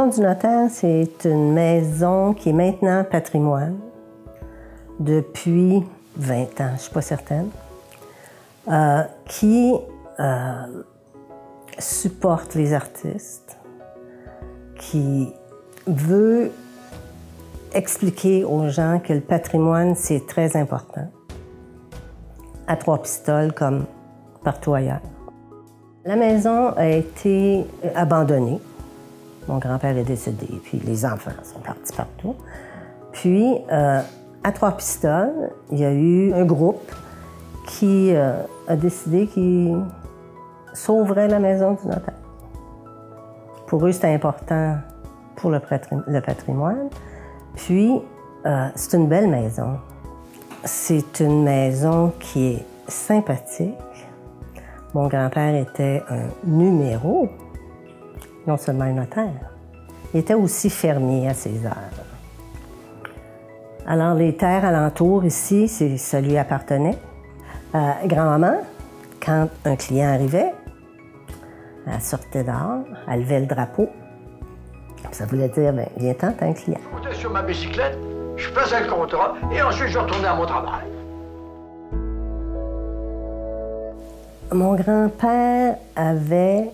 maison du notaire, c'est une maison qui est maintenant patrimoine depuis 20 ans, je ne suis pas certaine, qui supporte les artistes, qui veut expliquer aux gens que le patrimoine, c'est très important, à Trois-Pistoles comme partout ailleurs. La maison a été abandonnée. Mon grand-père est décédé, puis les enfants sont partis partout. Puis, à Trois-Pistoles, il y a eu un groupe qui a décidé qu'il sauverait la maison du notaire. Pour eux, c'était important pour le patrimoine. Puis, c'est une belle maison. C'est une maison qui est sympathique. Mon grand-père était un numéro, non seulement un notaire. Il était aussi fermier à ses heures. Alors, les terres alentours ici, ça lui appartenait. Grand-maman, quand un client arrivait, elle sortait dehors, elle levait le drapeau. Ça voulait dire, bien, viens-t'en, t'as un client. Je montais sur ma bicyclette, je faisais le contrat et ensuite je retournais à mon travail. Mon grand-père avait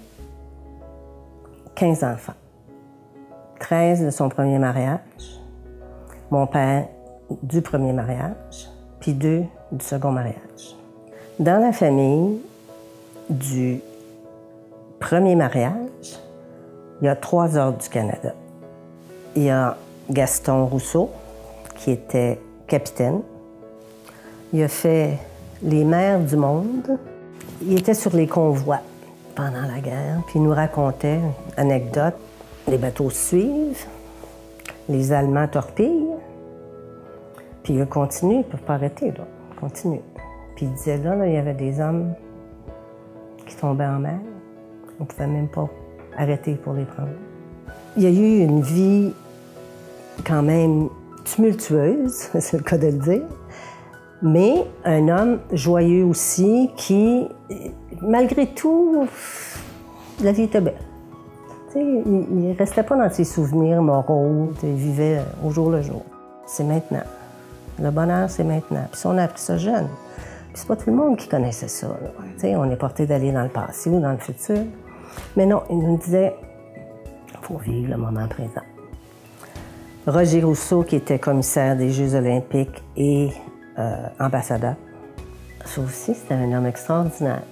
15 enfants. 13 de son premier mariage, mon père du premier mariage, puis 2 du second mariage. Dans la famille du premier mariage, il y a 3 ordres du Canada. Il y a Gaston Rousseau, qui était capitaine. Il a fait les mers du monde. Il était sur les convois pendant la guerre, puis il nous racontait anecdotes. Les bateaux suivent, les Allemands torpillent, puis il continue, ils ne peuvent pas arrêter, là. Il continue. Puis il disait, là, il y avait des hommes qui tombaient en mer. On ne pouvait même pas arrêter pour les prendre. Il y a eu une vie quand même tumultueuse, c'est le cas de le dire, mais un homme joyeux aussi qui, malgré tout, la vie était belle. Il ne restait pas dans ses souvenirs moraux, il vivait au jour le jour. C'est maintenant. Le bonheur, c'est maintenant. Puis on a appris ça jeune. Puis c'est pas tout le monde qui connaissait ça. On est porté d'aller dans le passé ou dans le futur. Mais non, il nous disait, il faut vivre le moment présent. Roger Rousseau, qui était commissaire des Jeux olympiques et ambassadeur. Ça aussi, c'était un homme extraordinaire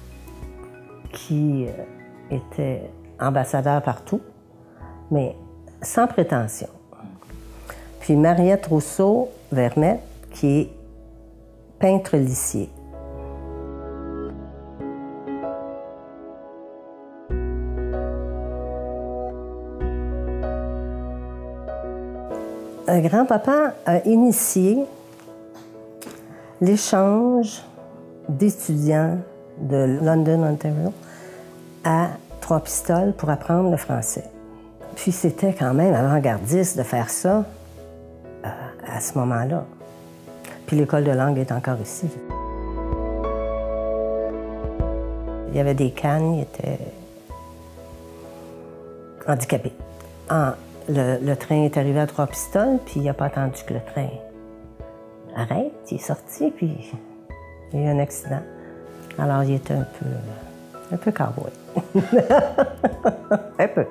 qui était ambassadeur partout, mais sans prétention. Puis Mariette Rousseau-Vermette, qui est peintre lissier. Grand-papa a initié l'échange d'étudiants de London, Ontario, à Trois-Pistoles pour apprendre le français. Puis c'était quand même avant-gardiste de faire ça à ce moment-là. Puis l'école de langue est encore ici. Il y avait des cannes, ils étaient handicapés. Le train est arrivé à Trois-Pistoles, puis il n'a pas attendu que le train arrête. Il est sorti, puis il y a eu un accident. Alors, il était un peu cowboy. Un peu.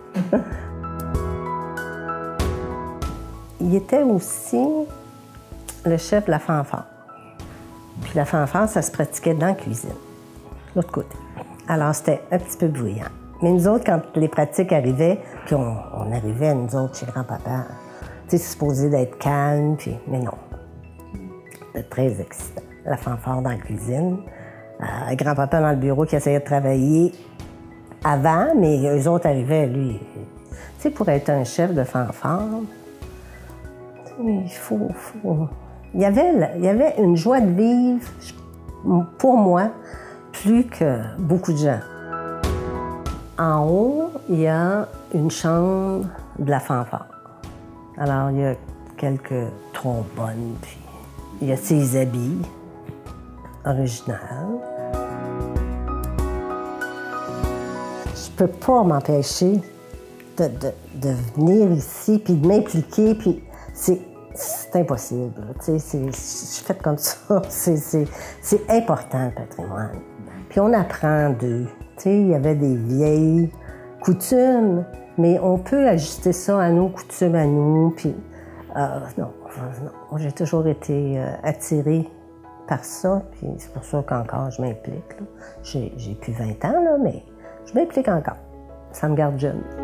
Il était aussi le chef de la fanfare. Puis la fanfare, ça se pratiquait dans la cuisine, de l'autre côté. Alors, c'était un petit peu bruyant. Mais nous autres, quand les pratiques arrivaient, puis on arrivait, nous autres, chez grand-papa, tu sais, c'est supposé d'être calme, puis, mais non. C'était très excitant. La fanfare dans la cuisine. Grand-papa dans le bureau qui essayait de travailler avant, mais eux autres arrivaient, lui. Tu sais, pour être un chef de fanfare, il faut... Il y avait une joie de vivre, pour moi, plus que beaucoup de gens. En haut, il y a une chambre de la fanfare. Alors, il y a quelques trombones, puis il y a ses habits originaux. Je peux pas m'empêcher de venir ici, puis de m'impliquer, puis c'est impossible. Tu sais, je suis faite comme ça. C'est important, le patrimoine. Puis on apprend d'eux. Tu sais, il y avait des vieilles coutumes, mais on peut ajuster ça à nos coutumes, à nous. Puis, non, j'ai toujours été attirée par ça, puis c'est pour ça qu'encore je m'implique. J'ai plus 20 ans, là, mais je m'implique encore. Ça me garde jeune.